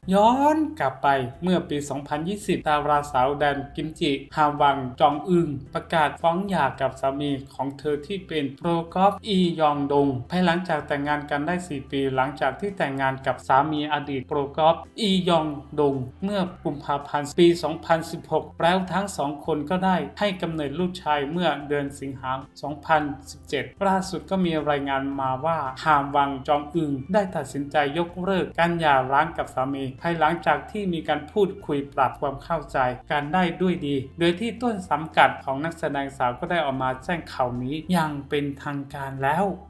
ย้อนกลับไปเมื่อปี 2020 ดาราสาวแดนกิมจิฮาวังจองอึงประกาศฟ้องหย่ากับสามีของเธอที่เป็นโปรกอล์ฟอียองดงภายหลังจากแต่งงานกันได้ 4 ปีหลังจากที่แต่งงานกับสามีอดีตโปรกอล์ฟอียองดงเมื่อกุมภาพันธ์ปี 2016 แล้วทั้งสองคนก็ได้ให้กำเนิดลูกชายเมื่อเดือนสิงหาคม 2017 ล่าสุดก็มีรายงานมาว่าฮาวังจองอึงได้ตัดสินใจยกเลิกการหย่าร้างกับสามีภายหลังจากที่มีการพูดคุยปรับความเข้าใจกันได้ด้วยดีโดยที่ต้นสังกัดของนักแสดงสาวก็ได้ออกมาแจ้งข่าวนี้อย่างเป็นทางการแล้ว